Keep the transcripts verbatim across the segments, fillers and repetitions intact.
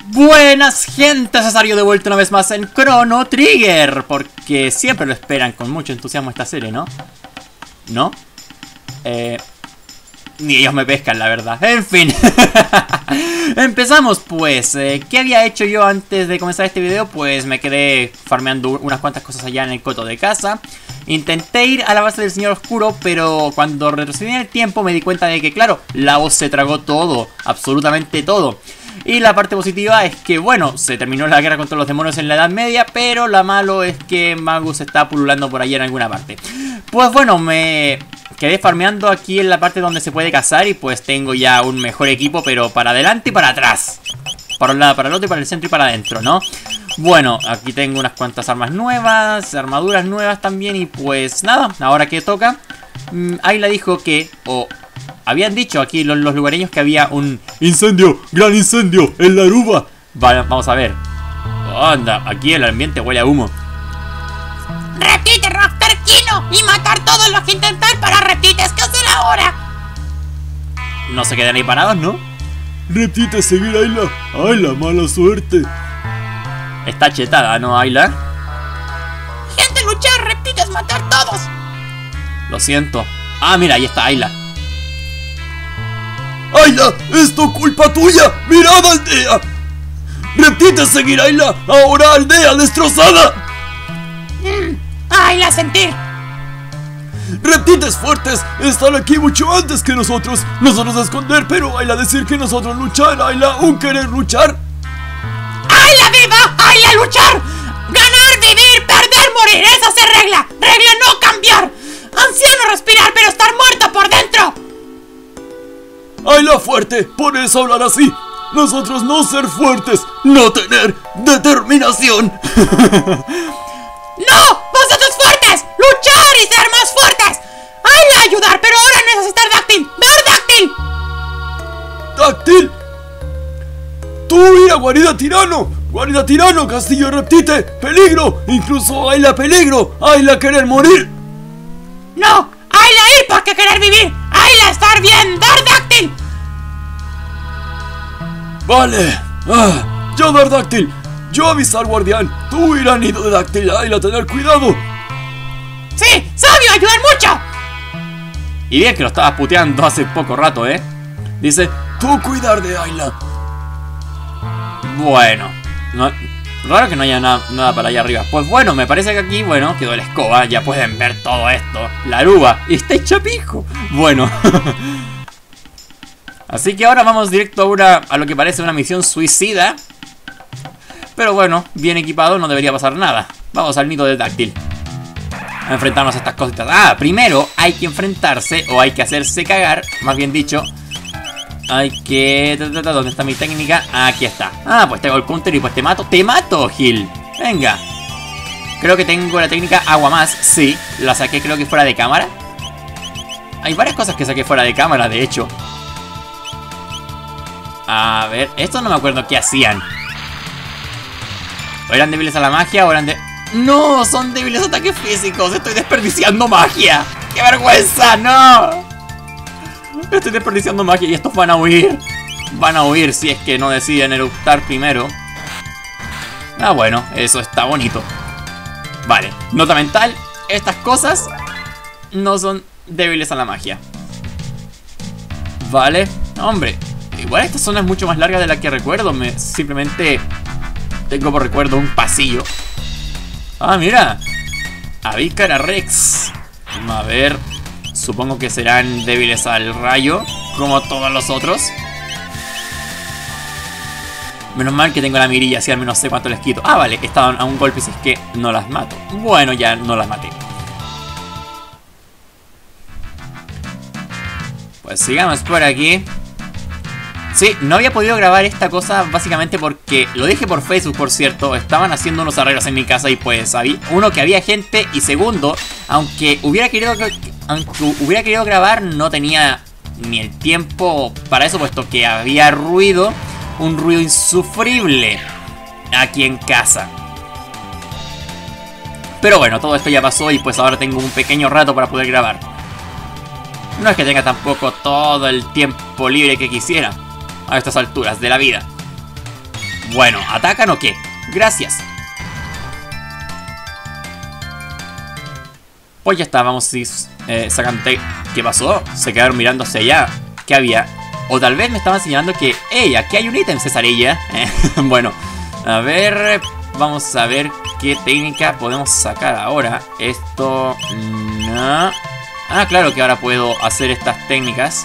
Buenas gente, Cesario de vuelta una vez más en Chrono Trigger, porque siempre lo esperan con mucho entusiasmo esta serie, ¿no? ¿No? Eh... Ni ellos me pescan, la verdad. En fin. Empezamos pues. eh, ¿Qué había hecho yo antes de comenzar este video? Pues me quedé farmeando unas cuantas cosas allá en el coto de casa. Intenté ir a la base del Señor Oscuro, pero cuando retrocedí en el tiempo me di cuenta de que, claro, Lavos se tragó todo, absolutamente todo. Y la parte positiva es que, bueno, se terminó la guerra contra los demonios en la Edad Media, pero la malo es que Magus está pululando por allá en alguna parte. Pues bueno, me quedé farmeando aquí en la parte donde se puede cazar y pues tengo ya un mejor equipo, pero para adelante y para atrás. Para un lado, para el otro y para el centro y para adentro, ¿no? Bueno, aquí tengo unas cuantas armas nuevas, armaduras nuevas también y pues nada, ahora que toca. Mmm, Ayla dijo que, o habían dicho aquí los, los lugareños que había un incendio, gran incendio en la Aruba. Vale, vamos a ver. Anda, aquí el ambiente huele a humo. Reptite, raptar Kino y matar todos los que intentar para reptites. ¿Qué hacer ahora? No se quedan ahí parados, ¿no? Reptite, seguir Ayla. Ayla, mala suerte. Está chetada, ¿no, Ayla? Gente, luchar, reptites, matar todos. Lo siento. Ah, mira, ahí está Ayla. Ayla, esto culpa tuya. Mirad, aldea. Reptite, seguir Ayla. Ahora aldea destrozada. Mm, ¡Ay, la sentir! Reptites fuertes están aquí mucho antes que nosotros. Nosotros a esconder, pero Ayla decir que nosotros luchar. Ayla, un querer luchar. ¡Ayla viva! ¡Ayla luchar! Ganar, vivir, perder, morir. Esa es regla. Regla no cambiar. Anciano respirar, pero estar muerto por dentro. Ayla fuerte, por eso hablar así. Nosotros no ser fuertes, no tener determinación. ¡No! ¡Vosotros fuertes! ¡Luchar y ser más fuertes! ¡Ayla ayudar! Pero ahora necesitar Dáctil. ¡Ver Dáctil! ¡Dáctil! ¡Tú ir a guarida tirano! ¡Guarida tirano, castillo de Reptite! ¡Peligro! ¡Incluso Ayla peligro! ¡Ayla querer morir! ¡No! ¡Ayla ir para que querer vivir! ¡Ayla estar bien! ¡Dar Dáctil! Vale. Ah, yo dar Dáctil. Yo avisar guardián. Tú ir a nido de Dáctil. Ayla tener cuidado. ¡Sí! ¡Sabio! ¡Ayudar mucho! Y bien que lo estabas puteando hace poco rato, ¿eh? Dice, tú cuidar de Ayla. bueno, no, raro que no haya na nada para allá arriba. Pues bueno, me parece que aquí, bueno, quedó la escoba. Ya pueden ver todo esto. La aruba. Y está hecha pijo. Bueno. Así que ahora vamos directo a, una, a lo que parece una misión suicida. Pero bueno, bien equipado, no debería pasar nada. Vamos al nido de Dáctil. A enfrentarnos a estas cositas. Ah, primero hay que enfrentarse, o hay que hacerse cagar, más bien dicho. Hay que... ¿Dónde está mi técnica? Aquí está. Ah, pues tengo el counter y pues te mato. ¡Te mato, Gil! Venga. Creo que tengo la técnica agua más. Sí, la saqué creo que fuera de cámara. Hay varias cosas que saqué fuera de cámara, de hecho. A ver, esto no me acuerdo qué hacían. ¿O eran débiles a la magia o eran de...? ¡No! Son débiles a ataques físicos. Estoy desperdiciando magia. ¡Qué vergüenza! ¡No! Estoy desperdiciando magia y estos van a huir. Van a huir si es que no deciden eruptar primero. Ah, bueno, eso está bonito. Vale, nota mental. Estas cosas no son débiles a la magia. Vale, hombre. Igual esta zona es mucho más larga de la que recuerdo. Me, simplemente tengo por recuerdo un pasillo. Ah, mira. Avícara Rex. A ver. Supongo que serán débiles al rayo, como todos los otros. Menos mal que tengo la mirilla, así al menos sé cuánto les quito. Ah, vale, estaban a un golpe si es que no las mato. Bueno, ya no las maté. Pues sigamos por aquí. Sí, no había podido grabar esta cosa básicamente porque lo dije por Facebook, por cierto. Estaban haciendo unos arreglos en mi casa y pues había, uno, que había gente, y segundo, aunque hubiera querido aunque hubiera querido grabar, no tenía ni el tiempo para eso, puesto que había ruido, un ruido insufrible aquí en casa. Pero bueno, todo esto ya pasó y pues ahora tengo un pequeño rato para poder grabar. No es que tenga tampoco todo el tiempo libre que quisiera a estas alturas de la vida. Bueno, ¿atacan o qué? Gracias. Pues ya está, vamos a ir eh, sacando... ¿Qué pasó? Se quedaron mirando hacia allá. ¿Qué había? O tal vez me estaban señalando que... ¡Ey! Aquí hay un ítem, Cesarilla. Bueno, a ver... Vamos a ver qué técnica podemos sacar ahora. Esto... No. Ah, claro que ahora puedo hacer estas técnicas.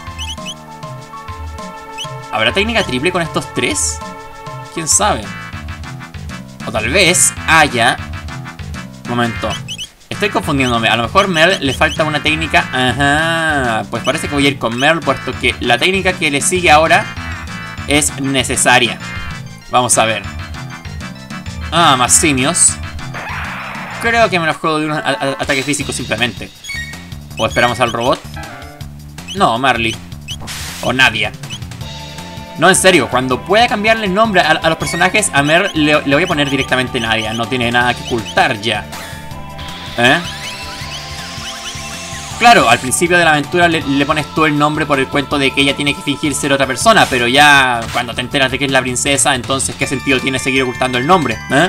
¿Habrá técnica triple con estos tres? ¿Quién sabe? O tal vez haya... Un momento. Estoy confundiéndome. A lo mejor Merl le falta una técnica. Ajá. Pues parece que voy a ir con Merl, puesto que la técnica que le sigue ahora es necesaria. Vamos a ver. Ah, más simios. Creo que me los juego de un ataque físico simplemente. O esperamos al robot. No, Marley. O Nadia. No, en serio, cuando pueda cambiarle el nombre a, a los personajes, a Merl le, le voy a poner directamente Nadia. No tiene nada que ocultar ya. ¿Eh? Claro, al principio de la aventura le, le pones tú el nombre por el cuento de que ella tiene que fingir ser otra persona. Pero ya cuando te enteras de que es la princesa, entonces ¿qué sentido tiene seguir ocultando el nombre? ¿Eh?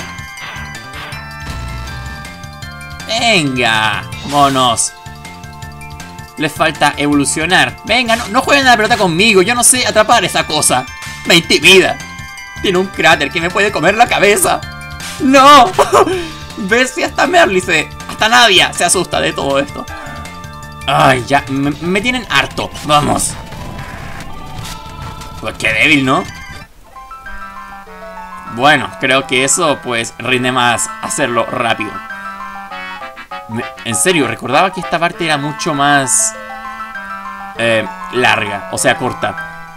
Venga, monos. Les falta evolucionar. Venga, no, no jueguen a la pelota conmigo. Yo no sé atrapar esa cosa. Me intimida. Tiene un cráter que me puede comer la cabeza. ¡No! ¿Ves si hasta Merl se... Hasta Nadia se asusta de todo esto? Ay, ya, me, me tienen harto. Vamos. Pues qué débil, ¿no? Bueno, creo que eso pues rinde más hacerlo rápido. Me, en serio, recordaba que esta parte era mucho más eh, larga, o sea, corta.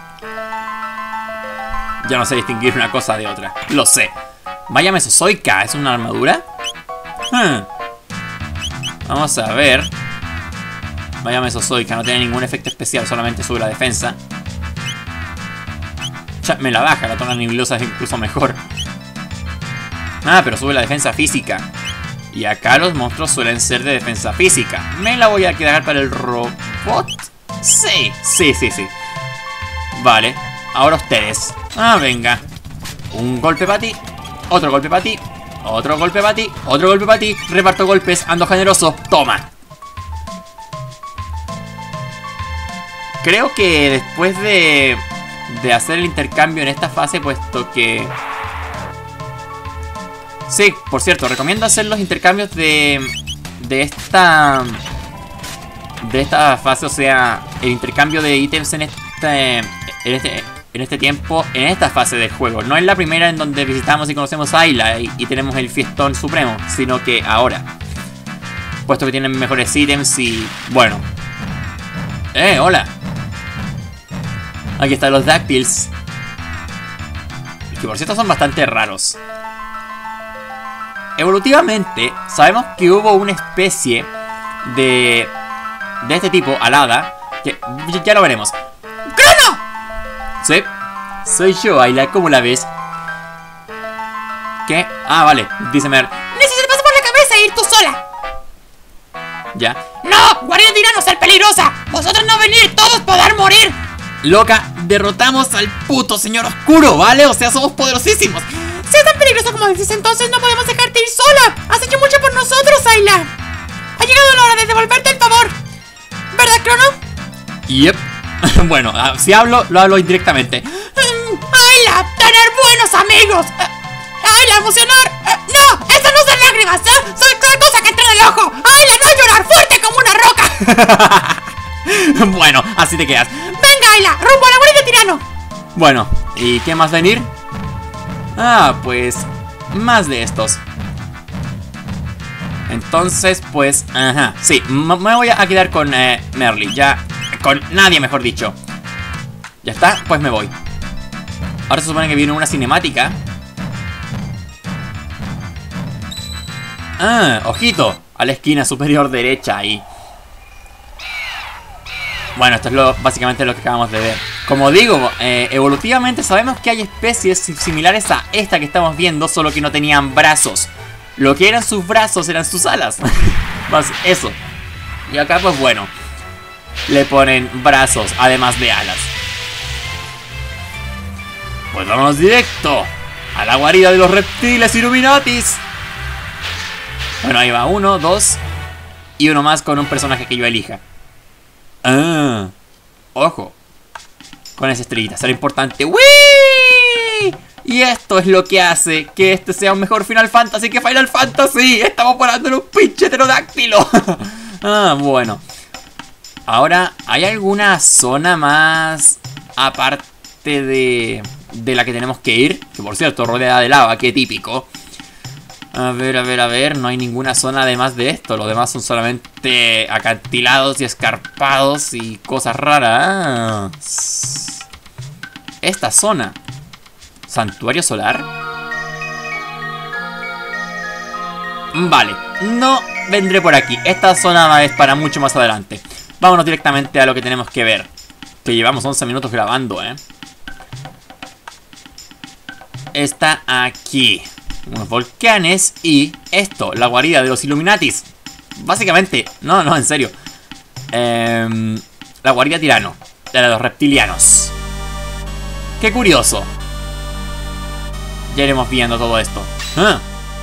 Ya no sé distinguir una cosa de otra. Lo sé. Vaya Mesozoica, ¿es una armadura? Hmm. Vamos a ver. Vaya Mesozoica, no tiene ningún efecto especial, solamente sube la defensa. Ya, me la baja, la tona nebulosa es incluso mejor. Ah, pero sube la defensa física. Y acá los monstruos suelen ser de defensa física. ¿Me la voy a quedar para el robot? Sí, sí, sí, sí. Vale, ahora ustedes. Ah, venga. Un golpe para ti. Otro golpe para ti. Otro golpe para ti. Otro golpe para ti. Reparto golpes, ando generoso. Toma. Creo que después de, de hacer el intercambio en esta fase, puesto que... Sí, por cierto, recomiendo hacer los intercambios de, de esta... De esta fase, o sea, el intercambio de ítems en este, en este, en este tiempo, en esta fase del juego. No en la primera en donde visitamos y conocemos a Ayla y, y tenemos el fiestón supremo, sino que ahora. Puesto que tienen mejores ítems y... Bueno. Eh, hola. Aquí están los Dactyls. Que por cierto son bastante raros. Evolutivamente, sabemos que hubo una especie de... De este tipo, alada. Que ya lo veremos. ¡Crono! Sí. Soy yo, Ayla, ¿cómo la ves? ¿Qué? Ah, vale, dice Mer. Necesito pasar por la cabeza e ir tú sola. Ya. ¡No! ¡Guardia tirano, ser peligrosa! ¡Vosotros no venir, todos poder morir! Loca, derrotamos al puto señor oscuro, ¿vale? O sea, somos poderosísimos. Si es tan peligroso como dices, entonces no podemos dejarte ir sola. Has hecho mucho por nosotros, Ayla. Ha llegado la hora de devolverte el favor. ¿Verdad, Crono? Yep. Bueno, si hablo, lo hablo indirectamente. Mm, Ayla, tener buenos amigos. Uh, Ayla, emocionar. Uh, no, esas no son lágrimas, ¿eh? Soy cada cosa que entra en el ojo. Ayla, no llorar, fuerte como una roca. Bueno, así te quedas. Venga, Ayla, rumbo a la guardia de tirano. Bueno, ¿y qué más venir? Ah, pues más de estos. Entonces, pues, ajá, sí, me voy a quedar con eh, Merly, ya, con nadie, mejor dicho. Ya está, pues me voy. Ahora se supone que viene una cinemática. Ah, ojito, a la esquina superior derecha ahí. Bueno, esto es lo, básicamente lo que acabamos de ver. Como digo, eh, evolutivamente sabemos que hay especies similares a esta que estamos viendo, solo que no tenían brazos. Lo que eran sus brazos eran sus alas. Más eso. Y acá pues bueno, le ponen brazos además de alas. Pues vamos directo A la guarida de los reptiles Illuminatis. Bueno, ahí va uno, dos. Y uno más con un personaje que yo elija. Ah, ojo. Con esa estrellita, será importante. ¡Wii! Y esto es lo que hace que este sea un mejor Final Fantasy que Final Fantasy. Estamos parándole un pinche pterodáctilo. Ah, bueno. Ahora, ¿hay alguna zona más aparte de, de la que tenemos que ir? Que por cierto, rodeada de lava, qué típico. A ver, a ver, a ver. No hay ninguna zona además de esto. Los demás son solamente acantilados y escarpados y cosas raras. Esta zona. ¿Santuario solar? Vale. No vendré por aquí. Esta zona es para mucho más adelante. Vámonos directamente a lo que tenemos que ver. Que llevamos once minutos grabando, ¿eh? Está aquí. Unos volcanes y esto, la guarida de los Illuminatis. Básicamente, no, no, en serio. Eh, la guarida tirano, la de los reptilianos. Qué curioso. Ya iremos viendo todo esto. ¿Ah?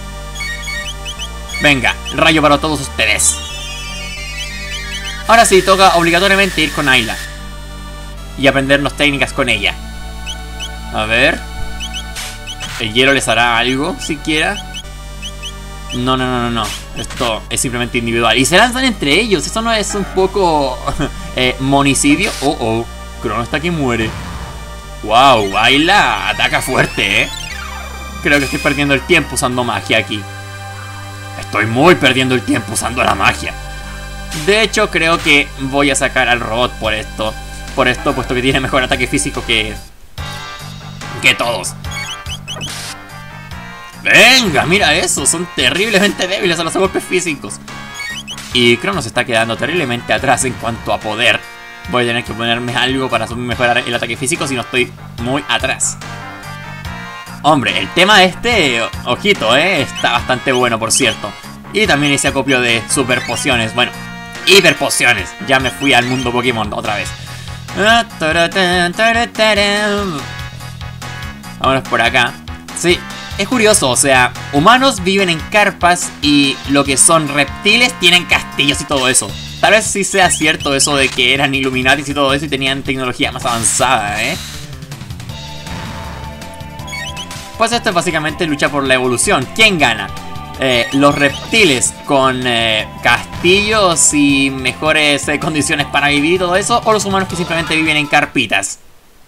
Venga, rayo para todos ustedes. Ahora sí, toca obligatoriamente ir con Ayla y aprendernos técnicas con ella. A ver. ¿El hielo les hará algo siquiera? No, no, no, no, no. Esto es simplemente individual. Y se lanzan entre ellos. ¿Eso no es un poco eh, monicidio? Oh, oh. Crono está que muere. Wow, Ayla ataca fuerte, ¿eh? Creo que estoy perdiendo el tiempo usando magia aquí. Estoy muy perdiendo el tiempo usando la magia. De hecho, creo que voy a sacar al robot por esto. Por esto, puesto que tiene mejor ataque físico que... que todos. Venga, mira eso. Son terriblemente débiles a los golpes físicos. Y Crono se está quedando terriblemente atrás en cuanto a poder. Voy a tener que ponerme algo para mejorar el ataque físico si no estoy muy atrás. Hombre, el tema este, ojito, eh, está bastante bueno, por cierto. Y también hice acopio de super pociones. Bueno, hiper pociones. Ya me fui al mundo Pokémon otra vez. Vámonos por acá. Sí, es curioso, o sea, humanos viven en carpas y lo que son reptiles tienen castillos y todo eso. Tal vez sí sea cierto eso de que eran Illuminatis y todo eso y tenían tecnología más avanzada, ¿eh? Pues esto es básicamente lucha por la evolución. ¿Quién gana? Eh, ¿Los reptiles con eh, castillos y mejores eh, condiciones para vivir y todo eso? ¿O los humanos que simplemente viven en carpitas?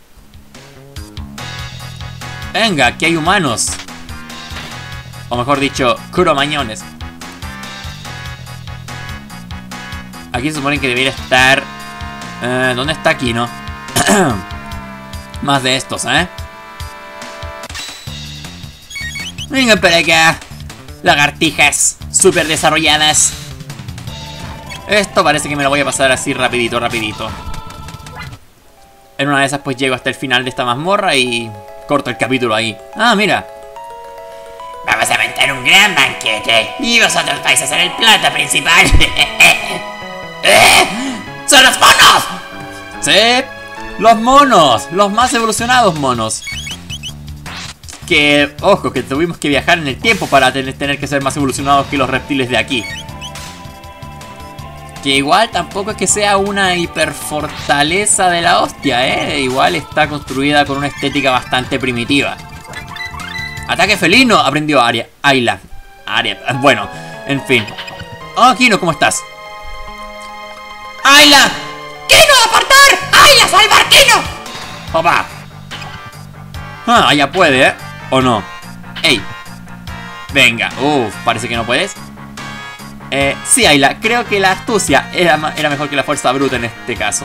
Venga, aquí hay humanos. O mejor dicho, cromañones. Aquí se supone que debería estar... Eh, ¿Dónde está aquí, no? Más de estos, ¿eh? Vengan para acá. Lagartijas super desarrolladas. Esto parece que me lo voy a pasar así rapidito, rapidito. En una de esas pues llego hasta el final de esta mazmorra y corto el capítulo ahí. Ah, mira. Vamos a montar un gran banquete y vosotros vais a ser el plato principal. ¡Son los monos! Sí, los monos, los más evolucionados monos. Que, ojo, que tuvimos que viajar en el tiempo para tener, tener que ser más evolucionados que los reptiles de aquí. Que igual tampoco es que sea una hiperfortaleza de la hostia, ¿eh? Igual está construida con una estética bastante primitiva. Ataque felino, aprendió Aria. Ayla. Aria, bueno, en fin. Oh, Kino, ¿cómo estás? ¡Ayla! ¡Kino, apartar! ¡Ayla, salvar Kino! ¡Opa! Ah, ya puede, ¿eh? ¿O no? ¡Ey! Venga, uff, parece que no puedes. Eh, sí, Ayla, creo que la astucia era, era mejor que la fuerza bruta en este caso.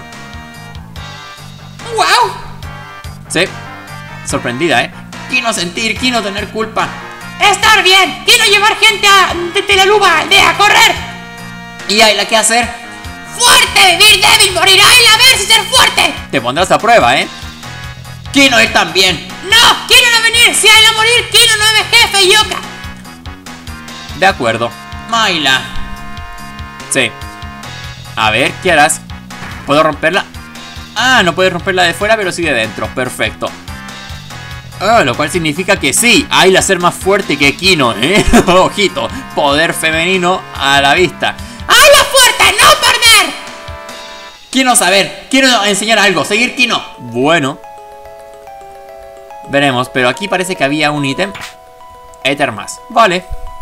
¡Wow! Sí, sorprendida, ¿eh? Kino sentir, Kino tener culpa. ¡Estar bien! ¡Kino llevar gente a, de, de la luba aldea a correr! ¿Y Ayla qué hacer? ¡Fuerte! ¡Vivir débil! ¡Morir! ¡Ayla, a ver si ser fuerte! Te pondrás a prueba, ¿eh? Kino él también. ¡No! ¡Kino no venir! ¡Si Ayla morir! ¡Kino no es jefe y Yoka! De acuerdo. Ayla. Sí. A ver, ¿qué harás? ¿Puedo romperla? Ah, no puedes romperla de fuera, pero sí de dentro. Perfecto. Ah, lo cual significa que sí, Ayla ser más fuerte que Kino, ¿eh? Ojito, poder femenino a la vista. ¡Ayla fuerte, no perder! Quiero saber, quiero enseñar algo, seguir Kino. Bueno. Veremos, pero aquí parece que había un ítem. Éter más, vale.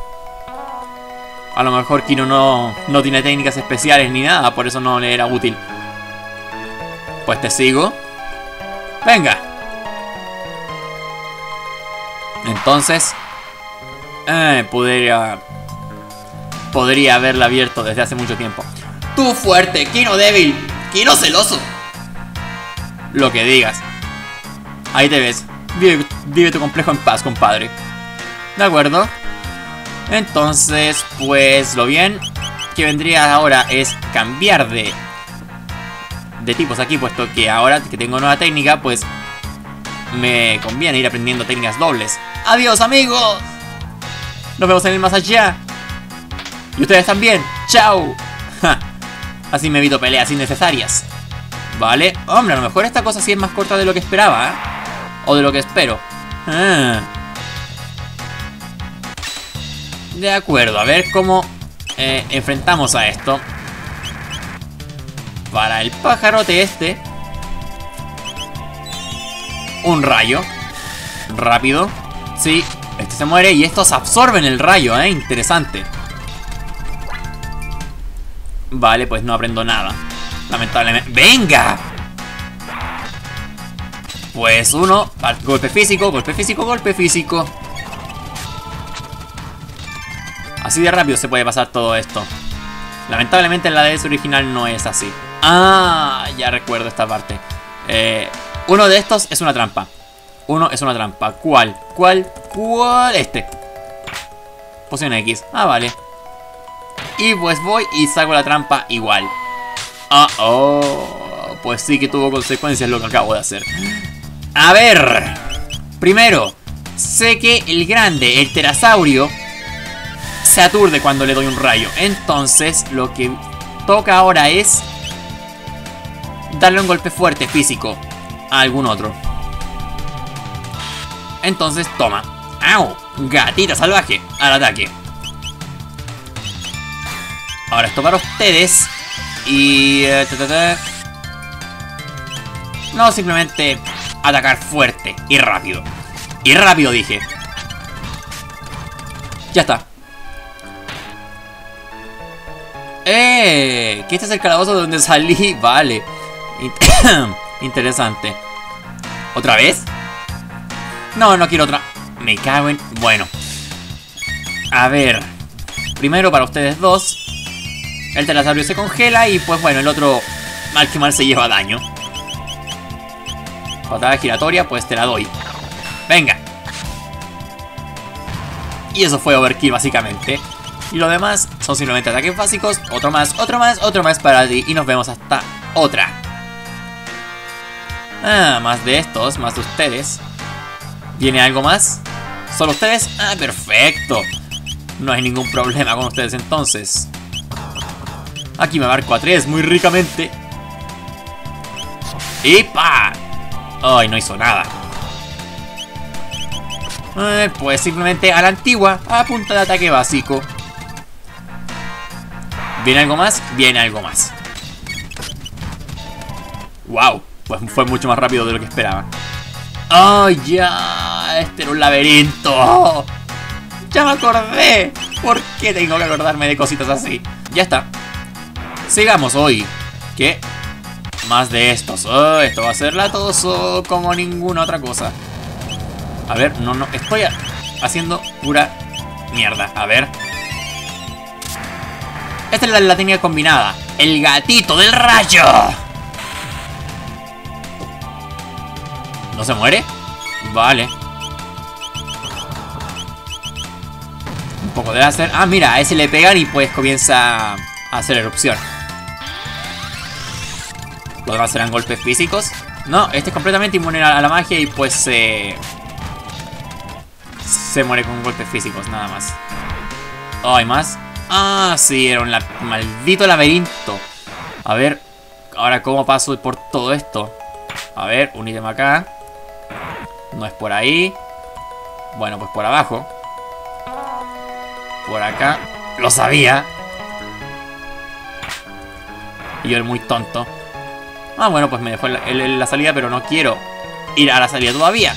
A lo mejor Kino no, no tiene técnicas especiales ni nada, por eso no le era útil. Pues te sigo. Venga. Entonces eh, podría Podría haberla abierto desde hace mucho tiempo. Tú fuerte, Kino débil, Kino celoso. Lo que digas. Ahí te ves. Vive, vive tu complejo en paz, compadre. De acuerdo. Entonces, pues lo bien que vendría ahora es cambiar de De tipos aquí, puesto que ahora que tengo nueva técnica, pues me conviene ir aprendiendo técnicas dobles. ¡Adiós, amigos! Nos vemos en el más allá. Y ustedes también. ¡Chao! Ja. Así me evito peleas innecesarias. Vale. Hombre, a lo mejor esta cosa sí es más corta de lo que esperaba, ¿eh? O de lo que espero. Ah. De acuerdo, a ver cómo eh, enfrentamos a esto. Para el pajarote este, un rayo. Rápido. Sí, este se muere y estos absorben el rayo, ¿eh? Interesante. Vale, pues no aprendo nada, lamentablemente. ¡Venga! Pues uno, golpe físico, golpe físico, golpe físico. Así de rápido se puede pasar todo esto. Lamentablemente en la D S original no es así. Ah, ya recuerdo esta parte. Eh, uno de estos es una trampa. Uno es una trampa. ¿Cuál? ¿Cuál? ¿Cuál? Este. Poción X. Ah, vale. Y pues voy y saco la trampa igual. Ah, oh. Pues sí que tuvo consecuencias lo que acabo de hacer. A ver. Primero, sé que el grande, el pterosaurio, se aturde cuando le doy un rayo. Entonces lo que toca ahora es darle un golpe fuerte físico a algún otro. Entonces toma. ¡Au! Gatita salvaje al ataque. Ahora esto para ustedes. Y... Uh, ta, ta, ta. No, simplemente atacar fuerte y rápido. Y rápido dije. Ya está. ¡Eh! Que este es el calabozo de donde salí. Vale. Interesante. ¿Otra vez? No, no quiero otra. Me cago en... Bueno. A ver. Primero para ustedes dos. El pterosaurio se congela y pues bueno, el otro mal que mal se lleva daño. Patada giratoria, pues te la doy. Venga. Y eso fue overkill básicamente. Y lo demás son simplemente ataques básicos. Otro más, otro más, otro más para ti. Y nos vemos hasta otra. Ah, más de estos, más de ustedes. ¿Viene algo más? ¿Solo ustedes? Ah, perfecto. No hay ningún problema con ustedes entonces. Aquí me marco a tres muy ricamente. Y ¡pa! Ay, no hizo nada. Eh, pues simplemente a la antigua, a punta de ataque básico. ¿Viene algo más? Viene algo más. Wow, pues fue mucho más rápido de lo que esperaba. ¡Oh, ya! Este era un laberinto. ¡Ya me acordé! ¿Por qué tengo que acordarme de cositas así? Ya está. Sigamos hoy. ¿Qué? Más de estos. Oh, esto va a ser latoso como ninguna otra cosa. A ver, no, no. Estoy haciendo pura mierda. A ver. Esta es la, la técnica combinada. El gatito del rayo. ¿No se muere? Vale. Un poco de láser. Ah, mira, a ese le pegan y pues comienza a hacer erupción. Los demás serán golpes físicos. No, este es completamente inmune a la magia y pues se... Eh, se muere con golpes físicos, nada más. Oh, ¿hay más? Ah, sí, era un la maldito laberinto. A ver, ahora cómo paso por todo esto. A ver, un ítem acá. No es por ahí. Bueno, pues por abajo. Por acá. Lo sabía. Y yo era muy tonto. Ah, bueno, pues me dejó la, la, la salida, pero no quiero ir a la salida todavía.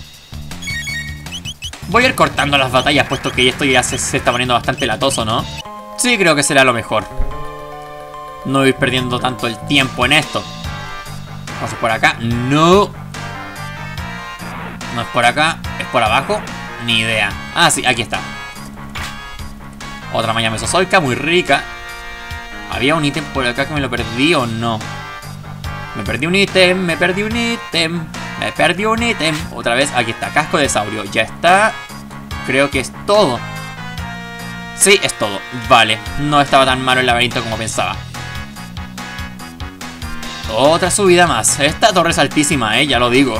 Voy a ir cortando las batallas, puesto que esto ya se, se está poniendo bastante latoso, ¿no? Sí, creo que será lo mejor. No ir perdiendo tanto el tiempo en esto. Vamos por acá. No. No es por acá. ¿Es por abajo? Ni idea. Ah, sí, aquí está. Otra malla mesozoica, muy rica. ¿Había un ítem por acá que me lo perdí o no? Me perdí un ítem, me perdí un ítem. Me perdí un ítem. Otra vez, aquí está, casco de saurio. Ya está. Creo que es todo. Sí, es todo. Vale, no estaba tan malo el laberinto como pensaba. Otra subida más. Esta torre es altísima, eh, ya lo digo.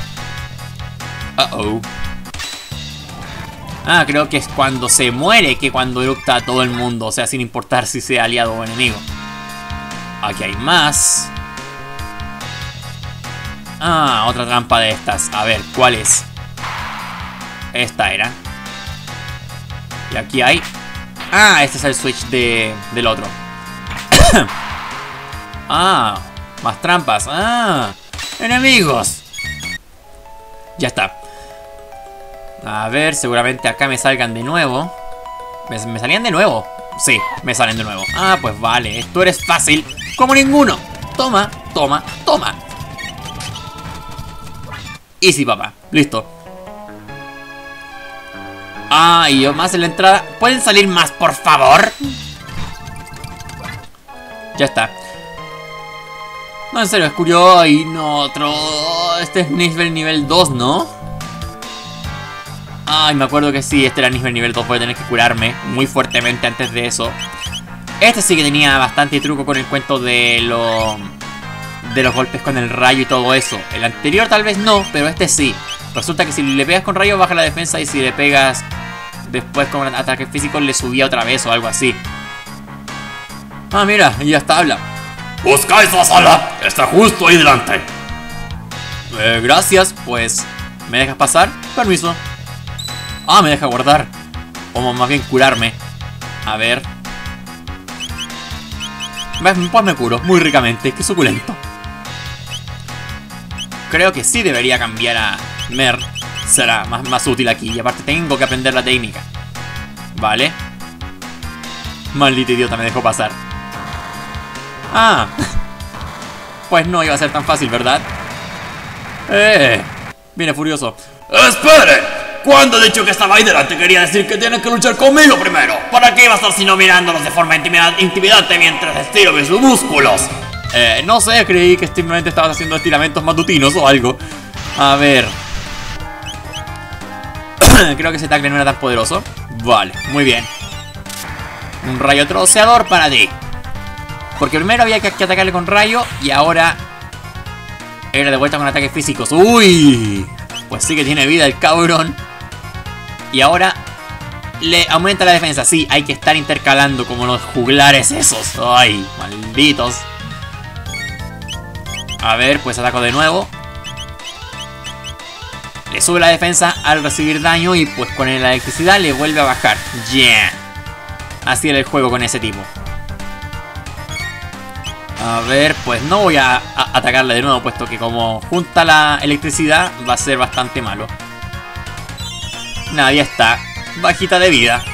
Uh oh. Ah, creo que es cuando se muere que cuando eructa a todo el mundo. O sea, sin importar si sea aliado o enemigo. Aquí hay más. Ah, otra trampa de estas. A ver, ¿cuál es? Esta era. Y aquí hay... Ah, este es el switch de, del otro. Ah, más trampas. Ah, enemigos. Ya está. A ver, seguramente acá me salgan de nuevo. ¿Me, me salían de nuevo? Sí, me salen de nuevo. Ah, pues vale, esto eres fácil como ninguno. Toma, toma, toma. Easy, papá. Listo. Ah, y yo más en la entrada. ¿Pueden salir más, por favor? Ya está. No, en serio, es curioso. Y no, otro... Este es nivel nivel dos, ¿no? Ay, me acuerdo que sí, este era nivel nivel dos. Voy a tener que curarme muy fuertemente antes de eso. Este sí que tenía bastante truco con el cuento de lo... de los golpes con el rayo y todo eso. El anterior tal vez no, pero este sí. Resulta que si le pegas con rayo baja la defensa, y si le pegas después con ataques físicos le subía otra vez o algo así. Ah, mira, ya está, habla. Buscáis la sala, está justo ahí delante. Eh, gracias, pues... ¿Me dejas pasar? Permiso. Ah, me deja guardar. O más bien curarme. A ver. Pues me curo muy ricamente, qué suculento. Creo que sí debería cambiar a Mer. Será más, más útil aquí. Y aparte tengo que aprender la técnica. Vale. Maldito idiota, me dejó pasar. Ah. Pues no iba a ser tan fácil, ¿verdad? Eh. Viene furioso. ¡Espere! Cuando he dicho que estaba ahí delante quería decir que tienes que luchar conmigo primero. ¿Para qué iba a estar sino mirándolos de forma intimida- intimidante mientras estiro mis músculos? Eh, no sé, creí que simplemente estabas haciendo estiramientos matutinos o algo. A ver. Creo que ese tackle no era tan poderoso. Vale, muy bien. Un rayo troceador para ti. Porque primero había que, que atacarle con rayo y ahora era de vuelta con ataques físicos. ¡Uy! Pues sí que tiene vida el cabrón. Y ahora le aumenta la defensa. Sí, hay que estar intercalando como los juglares esos. ¡Ay, malditos! A ver, pues ataco de nuevo. Le sube la defensa al recibir daño y pues con la electricidad le vuelve a bajar. ¡Yeah! Así era el juego con ese tipo. A ver, pues no voy a, a atacarle de nuevo, puesto que como junta la electricidad va a ser bastante malo. Nada, ya está. Bajita de vida.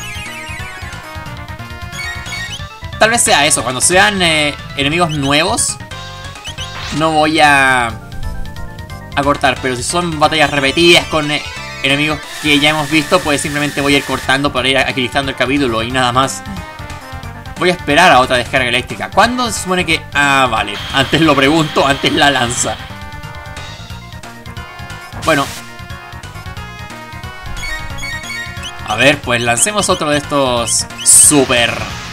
Tal vez sea eso, cuando sean eh, enemigos nuevos no voy a, a cortar, pero si son batallas repetidas con eh, enemigos que ya hemos visto, pues simplemente voy a ir cortando para ir agilizando el capítulo y nada más. Voy a esperar a otra descarga eléctrica. ¿Cuándo se supone que...? Ah, vale. Antes lo pregunto, antes la lanza. Bueno. A ver, pues lancemos otro de estos super...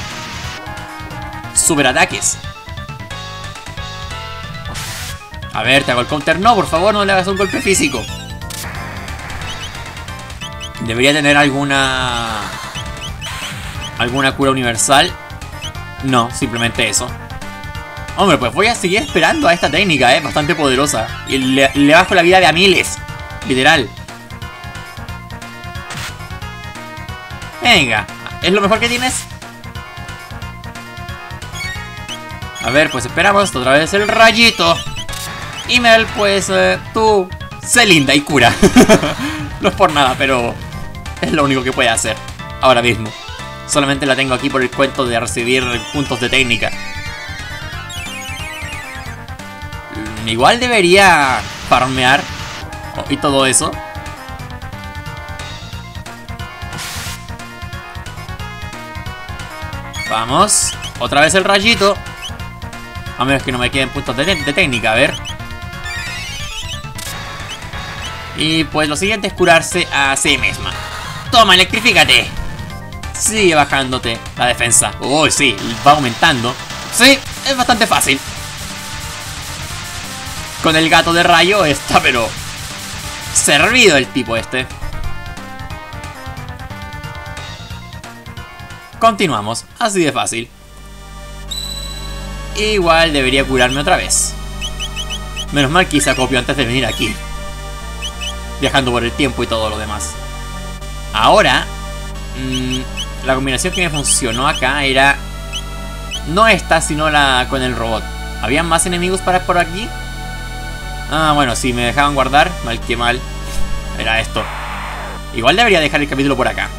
super ataques. A ver, te hago el counter. No, por favor, no le hagas un golpe físico. Debería tener alguna... alguna cura universal. No, simplemente eso. Hombre, pues voy a seguir esperando a esta técnica, eh, bastante poderosa. Y le, le bajo la vida de a miles. Literal. Venga, ¿es lo mejor que tienes? A ver, pues esperamos otra vez el rayito. Y Mel, pues eh, tú sé linda y cura. No es por nada, pero es lo único que puede hacer ahora mismo. Solamente la tengo aquí por el cuento de recibir puntos de técnica. Igual debería farmear y todo eso. Vamos, otra vez el rayito. A menos que no me queden puntos de, de técnica, a ver. Y pues lo siguiente es curarse a sí misma. Toma, electrifícate. Sigue bajándote la defensa. Uy, sí, va aumentando. Sí, es bastante fácil. Con el gato de rayo está, pero servido el tipo este. Continuamos, así de fácil. Igual debería curarme otra vez. Menos mal que hice acopio antes de venir aquí, viajando por el tiempo y todo lo demás. Ahora mmm, la combinación que me funcionó acá era no esta, sino la con el robot. ¿Había más enemigos para por aquí? Ah, bueno, si me dejaban guardar, mal que mal, era esto. Igual debería dejar el capítulo por acá,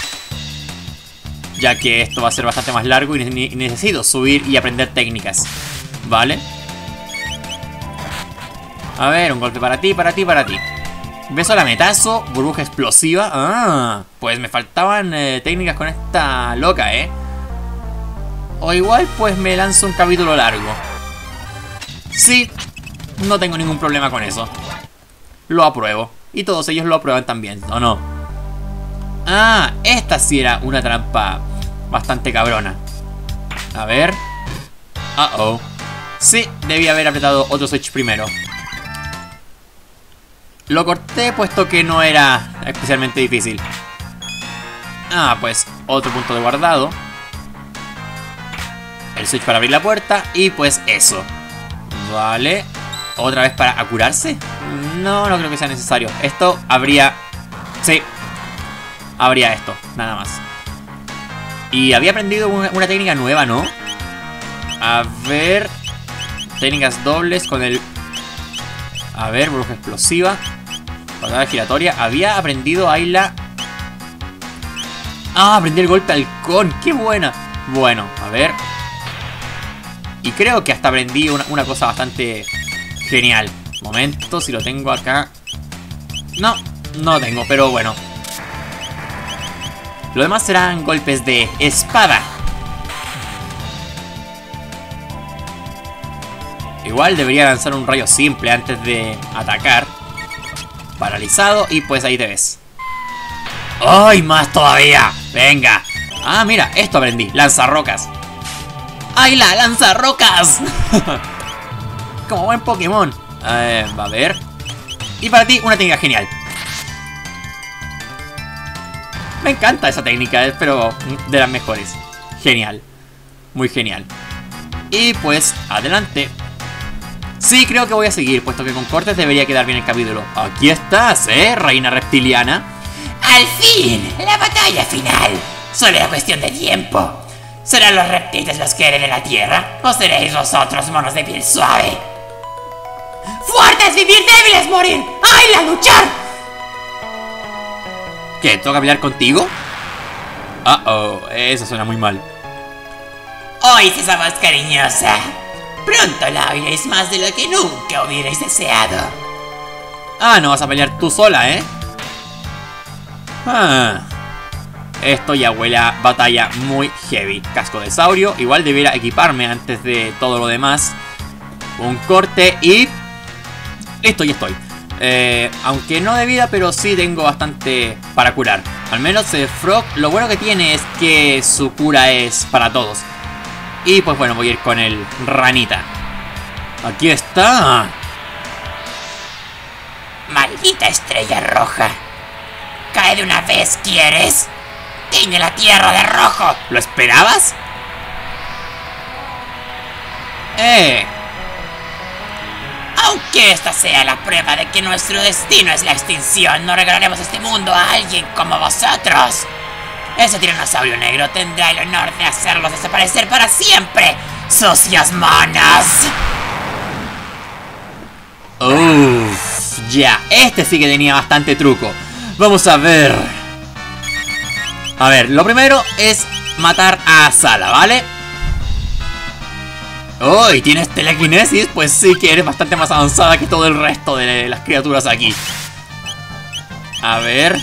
ya que esto va a ser bastante más largo y ne necesito subir y aprender técnicas. ¿Vale? A ver, un golpe para ti, para ti, para ti. Beso a la metazo, burbuja explosiva. Ah, pues me faltaban eh, técnicas con esta loca, ¿eh? O igual pues me lanzo un capítulo largo. Sí, no tengo ningún problema con eso. Lo apruebo. Y todos ellos lo aprueban también, ¿o no? Ah, esta sí era una trampa bastante cabrona. A ver. Uh oh. Sí, debí haber apretado otro switch primero. Lo corté puesto que no era especialmente difícil. Ah, pues otro punto de guardado. El switch para abrir la puerta. Y pues eso. Vale. ¿Otra vez para curarse? No, no creo que sea necesario. Esto habría... Sí, habría esto, nada más. Y había aprendido una, una técnica nueva, ¿no? A ver... Técnicas dobles con el... A ver, burbuja explosiva. Patada giratoria. Había aprendido Ayla. Ah, aprendí el golpe halcón. ¡Qué buena! Bueno, a ver. Y creo que hasta aprendí una, una cosa bastante genial. Momento, si lo tengo acá. No, no lo tengo, pero bueno. Lo demás serán golpes de espada. Igual debería lanzar un rayo simple antes de atacar. Paralizado y pues ahí te ves. ¡Ay, más todavía! ¡Venga! Ah, mira, esto aprendí. Lanzarrocas. ¡Ay, la lanzarrocas! Como buen Pokémon. Eh, va a ver. Y para ti, una técnica genial. Me encanta esa técnica, pero de las mejores. Genial. Muy genial. Y pues, adelante. Sí, creo que voy a seguir, puesto que con cortes debería quedar bien el capítulo. Aquí estás, ¿eh, reina reptiliana? ¡Al fin! ¡La batalla final! Solo era cuestión de tiempo. ¿Serán los reptiles los que hereden la tierra? ¿O seréis vosotros, monos de piel suave? ¡Fuertes vivir, débiles morir! ¡Ay, la luchar! ¿Qué? ¿Toca pelear contigo? Uh oh, eso suena muy mal. Oís esa voz cariñosa. Pronto la oiréis más de lo que nunca hubierais deseado. Ah, no vas a pelear tú sola, ¿eh? Ah, esto ya huele a batalla muy heavy. Casco de saurio, igual debiera equiparme antes de todo lo demás. Un corte y... listo, ya estoy. eh, Aunque no de vida, pero sí tengo bastante para curar. Al menos el Frog, lo bueno que tiene es que su cura es para todos. Y pues bueno, voy a ir con el ranita. Aquí está. Maldita estrella roja. Cae de una vez, ¿quieres? Tiñe la tierra de rojo. ¿Lo esperabas? Eh. Aunque esta sea la prueba de que nuestro destino es la extinción, no regalaremos este mundo a alguien como vosotros. Ese tiranosaurio negro tendrá el honor de hacerlos desaparecer para siempre. ¡Sucias manos! Uff, ya, este sí que tenía bastante truco. Vamos a ver. A ver, lo primero es matar a Azala, ¿vale? Oh, ¿y tienes telequinesis? Pues sí que eres bastante más avanzada que todo el resto de las criaturas aquí. A ver.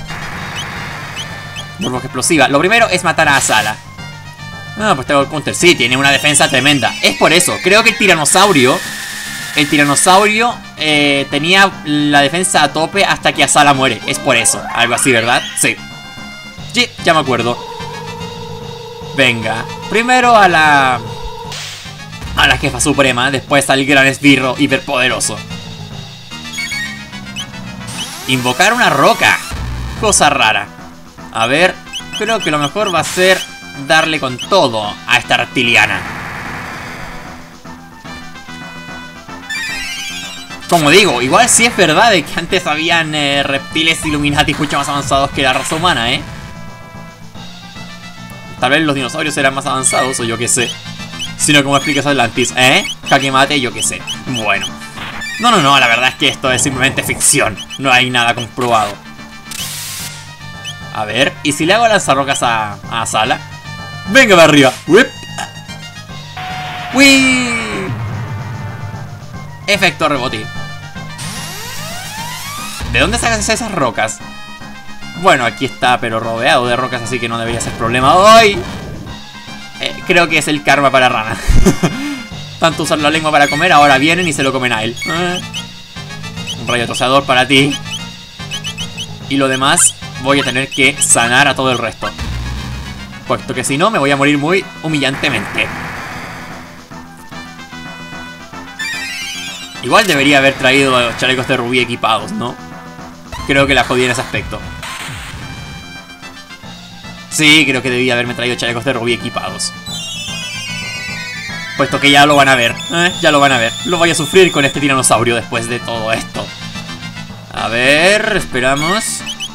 Burbuja explosiva. Lo primero es matar a Azala. Ah, pues tengo el counter. Sí, tiene una defensa tremenda. Es por eso. Creo que el tiranosaurio... El tiranosaurio eh, tenía la defensa a tope hasta que Azala muere. Es por eso. Algo así, ¿verdad? Sí. Sí, ya me acuerdo. Venga. Primero a la... A la jefa suprema. Después al gran esbirro hiperpoderoso. Invocar una roca. Cosa rara. A ver. Creo que lo mejor va a ser darle con todo a esta reptiliana. Como digo, igual sí es verdad de que antes habían eh, reptiles Illuminati mucho más avanzados que la raza humana, ¿eh? Tal vez los dinosaurios eran más avanzados o yo qué sé. Sino como explicas Atlantis, ¿eh? Jaque mate, yo qué sé. Bueno. No, no, no, la verdad es que esto es simplemente ficción. No hay nada comprobado. A ver, ¿y si le hago lanzarrocas a, a Azala? ¡Venga para arriba! ¡Whip! ¡Wii! Efecto rebote. ¿De dónde sacas esas rocas? Bueno, aquí está, pero rodeado de rocas, así que no debería ser problema hoy. Eh, creo que es el karma para Rana. Tanto usar la lengua para comer, ahora vienen y se lo comen a él. Eh. Un rayo troceador para ti. Y lo demás, voy a tener que sanar a todo el resto. Puesto que si no, me voy a morir muy humillantemente. Igual debería haber traído a los chalecos de rubí equipados, ¿no? Creo que la jodí en ese aspecto. Sí, creo que debía haberme traído chalecos de rubí equipados. Puesto que ya lo van a ver, ¿eh? Ya lo van a ver. Lo voy a sufrir con este tiranosaurio después de todo esto. A ver, esperamos.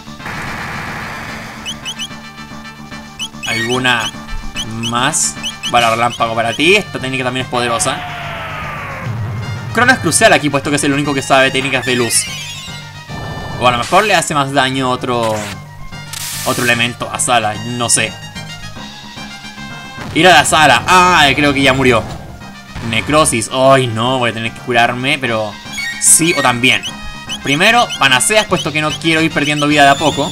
¿Alguna más? Bala relámpago para ti. Esta técnica también es poderosa. Crono es crucial aquí, puesto que es el único que sabe técnicas de luz. O a lo mejor le hace más daño otro... Otro elemento a Azala, no sé. Ir a la Azala. Ah, creo que ya murió. Necrosis. Ay, no, voy a tener que curarme, pero... Sí o también. Primero, panaceas, puesto que no quiero ir perdiendo vida de a poco.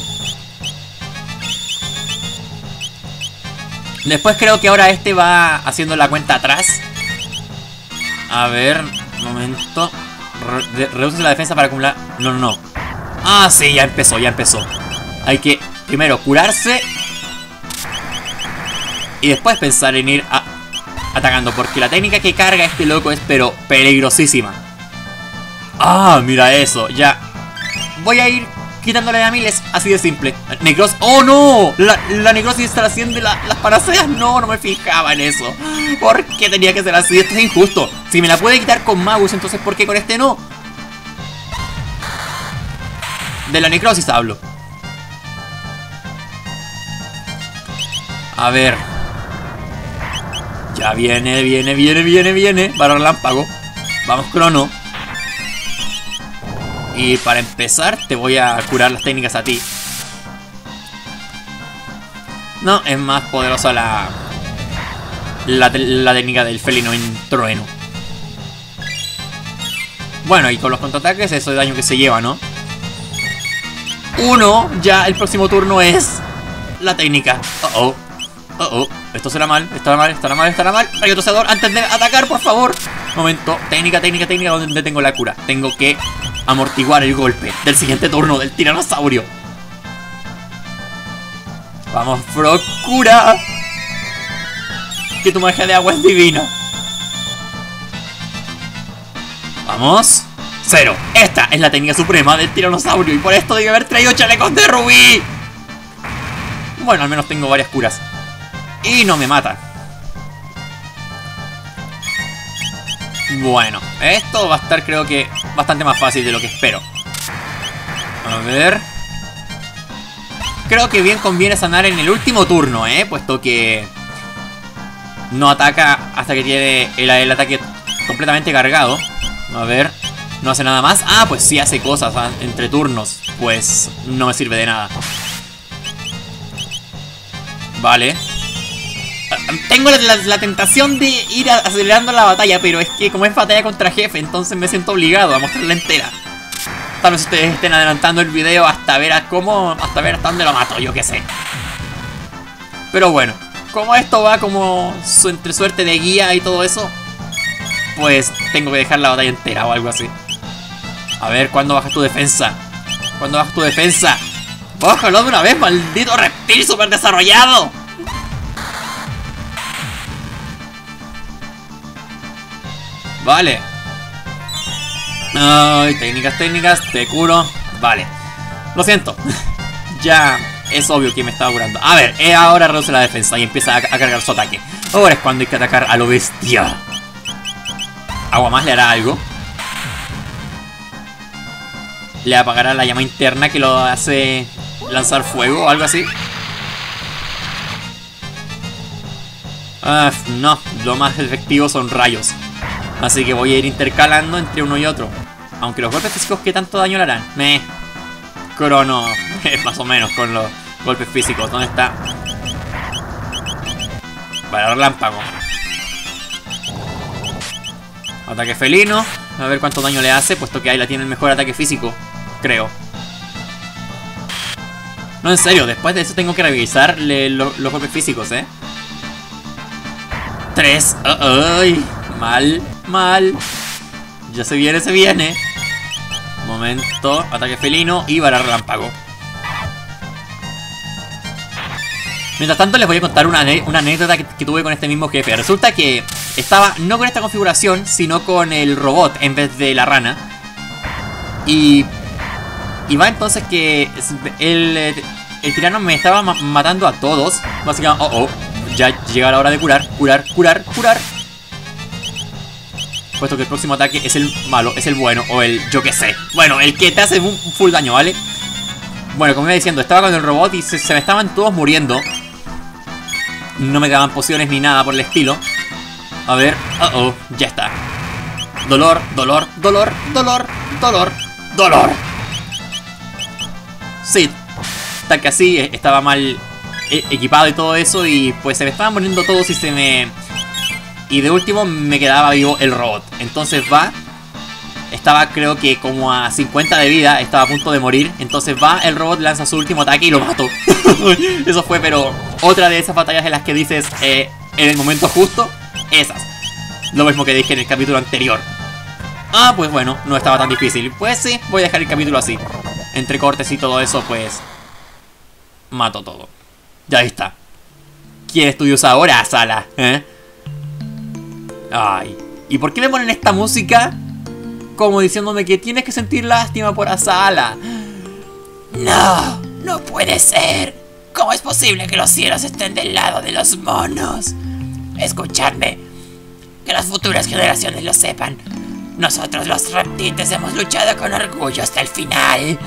Después creo que ahora este va haciendo la cuenta atrás. A ver, un momento. Re reduce la defensa para acumular... No, no, no. Ah, sí, ya empezó, ya empezó. Hay que primero curarse. Y después pensar en ir a... atacando. Porque la técnica que carga este loco es pero peligrosísima. Ah, mira eso, ya. Voy a ir quitándole a miles, así de simple. Necros... ¡Oh, no! La, la necrosis instalación de la, las panaceas. No, no me fijaba en eso. ¿Por qué tenía que ser así? Esto es injusto. Si me la puede quitar con Magus, entonces ¿por qué con este no? De la necrosis hablo. A ver. Ya viene, viene, viene, viene, viene. Para relámpago. Vamos, Crono. Y para empezar, te voy a curar las técnicas a ti. No, es más poderosa la... La, la técnica del felino en trueno. Bueno, y con los contraataques, eso de daño que se lleva, ¿no? Uno, ya el próximo turno es... La técnica. Oh, oh. Oh, oh. Esto será mal, estará mal, estará mal, estará mal. Rayo troceador, antes de atacar, por favor. Momento, técnica, técnica, técnica. ¿Dónde tengo la cura? Tengo que amortiguar el golpe del siguiente turno del tiranosaurio. Vamos, Frog, cura. Que tu magia de agua es divina. Vamos. Cero. Esta es la técnica suprema del tiranosaurio. Y por esto debe haber traído chalecos de rubí. Bueno, al menos tengo varias curas. Y no me mata. Bueno, esto va a estar creo que bastante más fácil de lo que espero. A ver. Creo que bien conviene sanar en el último turno, ¿eh? Puesto que no ataca hasta que tiene el, el ataque completamente cargado. A ver. ¿No hace nada más? Ah, pues sí hace cosas ¿eh? entre turnos. Pues no me sirve de nada. Vale. Tengo la, la, la tentación de ir acelerando la batalla, pero es que como es batalla contra jefe, entonces me siento obligado a mostrarla entera. Tal vez ustedes estén adelantando el video hasta ver a cómo, hasta ver hasta dónde lo mato, yo qué sé. Pero bueno, como esto va como su, entre suerte de guía y todo eso, pues tengo que dejar la batalla entera o algo así. A ver, ¿cuándo bajas tu defensa? ¿Cuándo bajas tu defensa? ¡Bájalo de una vez, maldito reptil super desarrollado! Vale. Ay, técnicas, técnicas, te curo. Vale. Lo siento. Ya es obvio que me estaba curando. A ver, eh, ahora reduce la defensa y empieza a, a cargar su ataque. Ahora es cuando hay que atacar a lo bestia. ¿Agua más le hará algo? ¿Le apagará la llama interna que lo hace lanzar fuego o algo así? Ah, no, lo más efectivo son rayos. Así que voy a ir intercalando entre uno y otro. Aunque los golpes físicos, ¿qué tanto daño le harán? Me... Crono, más o menos con los golpes físicos. ¿Dónde está? Vale, relámpago. Ataque felino. A ver cuánto daño le hace, puesto que Ayla tiene el mejor ataque físico. Creo. No, en serio, después de eso tengo que revisar lo, los golpes físicos, ¿eh? Tres. ¡Ay! Mal, mal. Ya se viene, se viene. Momento, ataque felino y vara relámpago. Mientras tanto les voy a contar una, una anécdota que, que tuve con este mismo jefe. Resulta que estaba no con esta configuración, sino con el robot en vez de la rana. Y... Y va entonces que el, el tirano me estaba ma matando a todos. Básicamente, oh, oh, ya llega la hora de curar, curar, curar, curar. Puesto que el próximo ataque es el malo, es el bueno, o el yo que sé. Bueno, el que te hace un full daño, ¿vale? Bueno, como iba diciendo, estaba con el robot y se, se me estaban todos muriendo. No me daban pociones ni nada por el estilo. A ver, uh oh, ya está. Dolor, dolor, dolor, dolor, dolor, dolor. Sí, tal que así, estaba mal equipado y todo eso. Y pues se me estaban muriendo todos y se me... Y de último me quedaba vivo el robot. Entonces va. Estaba creo que como a cincuenta de vida. Estaba a punto de morir. Entonces va, el robot lanza su último ataque y lo mato. Eso fue, pero otra de esas batallas en las que dices eh, en el momento justo. Esas. Lo mismo que dije en el capítulo anterior. Ah, pues bueno, no estaba tan difícil. Pues sí, voy a dejar el capítulo así. Entre cortes y todo eso, pues... Mato todo. Ya está. ¿Quién estudios ahora, Sala? ¿Eh? Ay, ¿y por qué me ponen esta música? Como diciéndome que tienes que sentir lástima por Asala. No, no puede ser. ¿Cómo es posible que los cielos estén del lado de los monos? Escuchadme, que las futuras generaciones lo sepan. Nosotros los reptiles hemos luchado con orgullo hasta el final.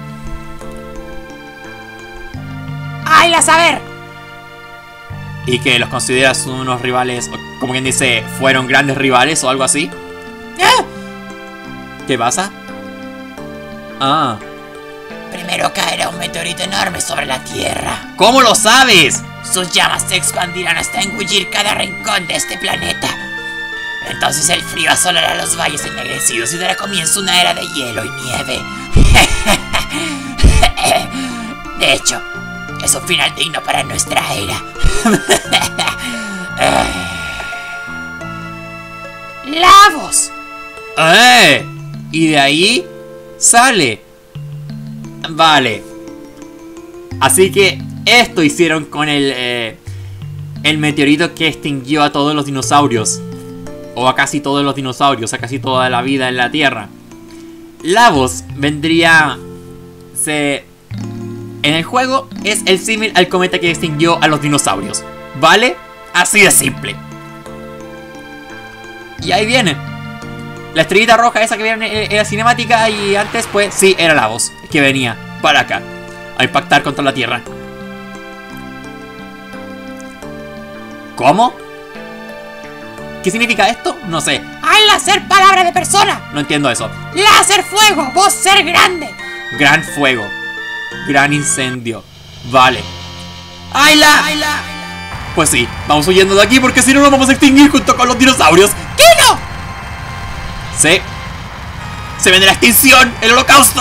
¡Ayla, a saber! ¿Y que los consideras unos rivales, como quien dice, fueron grandes rivales o algo así? ¿Eh? ¿Qué pasa? Ah. Primero caerá un meteorito enorme sobre la Tierra. ¿Cómo lo sabes? Sus llamas se expandirán hasta engullir cada rincón de este planeta. Entonces el frío asolará los valles ennegrecidos y dará comienzo una era de hielo y nieve. De hecho, es un final digno para nuestra era. ¡Lavos! ¡Eh! Y de ahí sale. Vale. Así que esto hicieron con el eh, el meteorito que extinguió a todos los dinosaurios. O a casi todos los dinosaurios, a casi toda la vida en la Tierra. Lavos vendría... Se... En el juego es el símil al cometa que extinguió a los dinosaurios. ¿Vale? Así de simple. Y ahí viene. La estrellita roja esa que vieron en la cinemática y antes, pues sí, era Lavos, que venía para acá a impactar contra la Tierra. ¿Cómo? ¿Qué significa esto? No sé. ¡Ay, láser, palabra de persona! No entiendo eso. ¡Láser, fuego! ¡Vos ser grande! Gran fuego. Gran incendio. Vale. ¡Ayla! Pues sí, vamos huyendo de aquí porque si no nos vamos a extinguir junto con los dinosaurios. ¿Qué no? Sí. Se viene la extinción, el holocausto.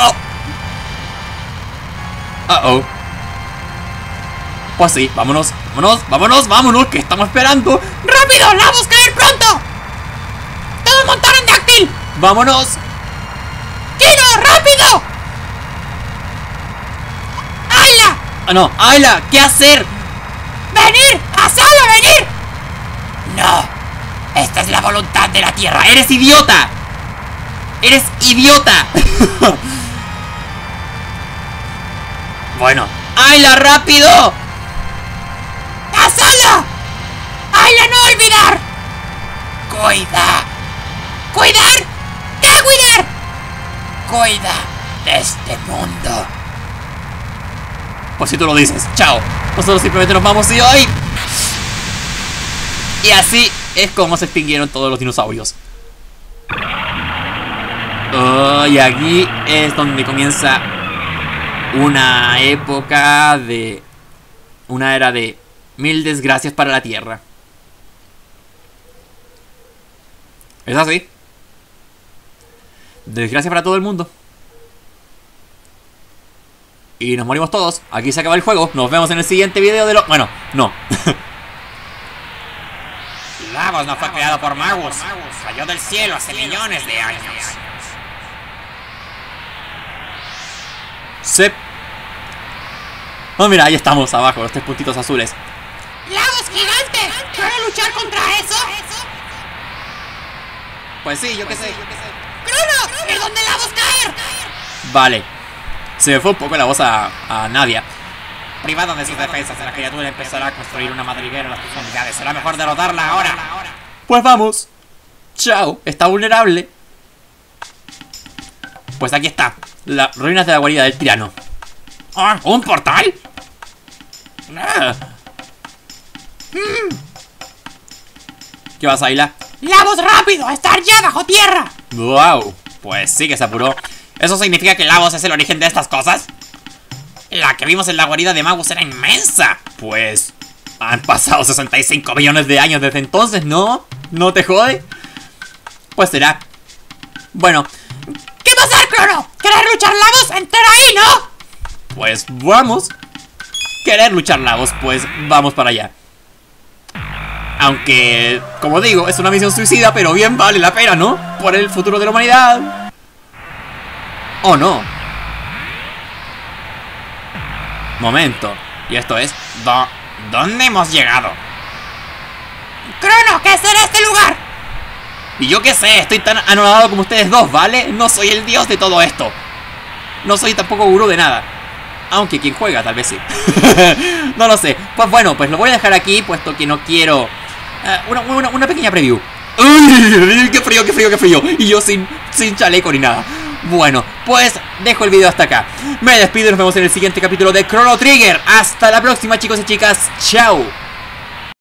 Uh oh. Pues sí, vámonos, vámonos, vámonos, vámonos, que estamos esperando. ¡Rápido! ¡La vamos a caer pronto! ¡Todos montar en dáctil! ¡Vámonos! ¡Kino, rápido! ¡Ayla! Ah, no, Ayla, ¿qué hacer? ¡Venir! ¡Hacelo venir! No, esta es la voluntad de la Tierra. ¡Eres idiota! ¡Eres idiota! Bueno, Ayla, rápido. ¡Hacelo! ¡Ayla, no olvidar! Cuida, ¿Cuidar? ¿Qué cuidar? cuida de este mundo. Pues si tú lo dices, chao. Nosotros simplemente nos vamos y hoy. Y así es como se extinguieron todos los dinosaurios. Oh, y aquí es donde comienza una época de... Una era de mil desgracias para la Tierra. Es así. Desgracia para todo el mundo. Y nos morimos todos. Aquí se acaba el juego. Nos vemos en el siguiente video de lo... Bueno, no. Lavos no fue creado por Magus. Cayó del cielo hace millones de años. Sí. Oh, mira, ahí estamos abajo, los tres puntitos azules. ¡Lavos gigantes! ¿Quieren luchar contra eso? Pues sí, yo qué sé. ¡Crono! ¿Es donde Lavos caer? Vale. Se me fue un poco la voz a, a Nadia. Privado de sus defensas, la criatura empezará a construir una madriguera en las profundidades. Será mejor derrotarla ahora. Pues vamos. Chao, está vulnerable. Pues aquí está. Las ruinas de la guarida del tirano. Ah, ¿un portal? Ah. Mm. ¿Qué vas, Ayla? ¡Lavos rápido! ¡A estar ya bajo tierra! Wow, pues sí que se apuró. ¿Eso significa que Lavos es el origen de estas cosas? La que vimos en la guarida de Magus era inmensa. Pues han pasado sesenta y cinco millones de años desde entonces, ¿no? ¿No te jode? Pues será. Bueno, ¿Qué pasa, Crono? ¿Querés luchar Lavos? ¡Entrar ahí, no! pues vamos. Querer luchar Lavos, pues vamos para allá. Aunque, como digo, es una misión suicida, pero bien vale la pena, ¿no? Por el futuro de la humanidad. ¿O no? Momento. Y esto es... Do- ¿Dónde hemos llegado? Crono, ¿qué será este lugar? Y yo qué sé, estoy tan anonadado como ustedes dos, ¿vale? No soy el dios de todo esto. No soy tampoco gurú de nada. Aunque quien juega tal vez sí. No lo sé. Pues bueno, pues lo voy a dejar aquí, puesto que no quiero... Uh, una, una, una pequeña preview. ¡Uy! ¡Qué frío, qué frío, qué frío! Y yo sin, sin chaleco ni nada. Bueno, pues dejo el video hasta acá. Me despido y nos vemos en el siguiente capítulo de Chrono Trigger. Hasta la próxima, chicos y chicas. Chao.